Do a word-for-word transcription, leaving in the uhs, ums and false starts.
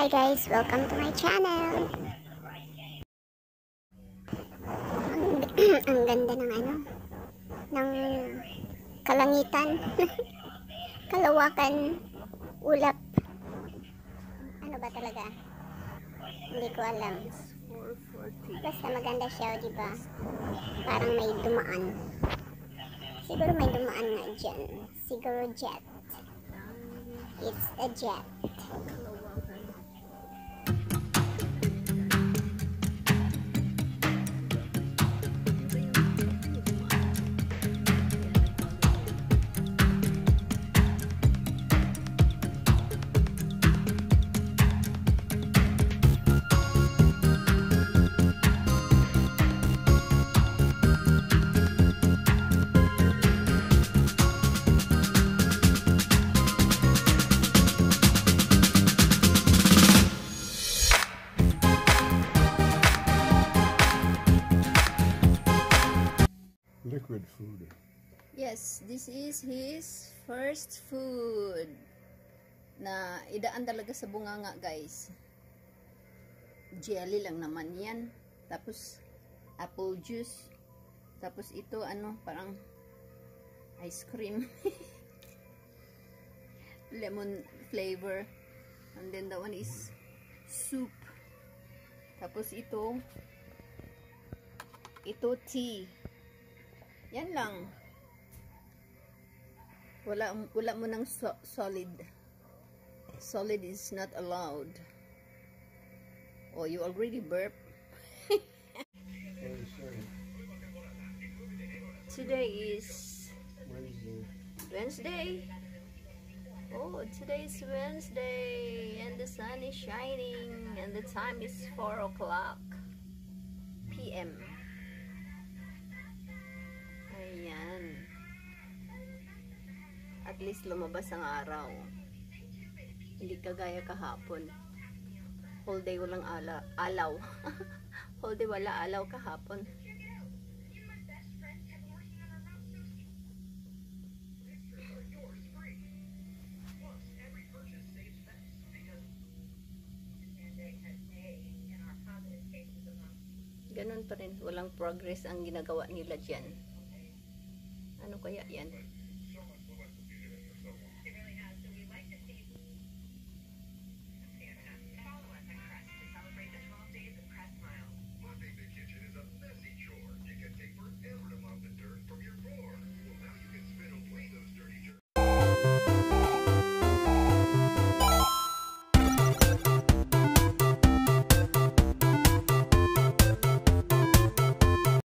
Hi guys, welcome to my channel. Ang, ang ganda ng ano, ng kalangitan, kalawakan, ulap. Ano ba talaga? Hindi ko alam. Basta maganda siya, di ba? Parang may dumaan. Siguro may dumaan nga dyan. Siguro jet. It's a jet. Liquid food. Yes, this is his first food na idaan talaga sa bunganga, guys. Jelly lang naman yan. Tapos apple juice. Tapos ito ano, parang ice cream. Lemon flavor. And then that one is soup. Tapos ito ito tea. Yan lang. Wala, wala mo ng so, solid. Solid is not allowed. Oh, you already burp. Today is Wednesday. Wednesday. Oh, today is Wednesday. And the sun is shining. And the time is four o'clock P M Ayan. At least lumabas ang araw. Hindi kagaya kahapon. Whole day walang ala alaw. Whole day wala alaw kahapon. Ganun pa rin. Walang progress ang ginagawa nila dyan. Ano kaya yan?